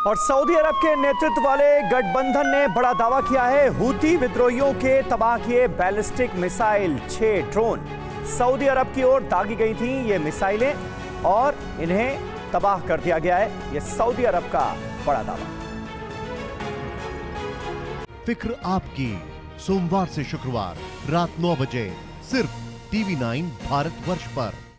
और सऊदी अरब के नेतृत्व वाले गठबंधन ने बड़ा दावा किया है, हूती विद्रोहियों के तबाह किए ballistic missile 6 drone Saudi Arabia की ओर दागी गई थी ये मिसाइलें और इन्हें तबाह कर दिया गया है। यह सऊदी अरब का बड़ा दावा। फिक्र आपकी, सोमवार से शुक्रवार रात 9 बजे सिर्फ TV9 भारतवर्ष पर।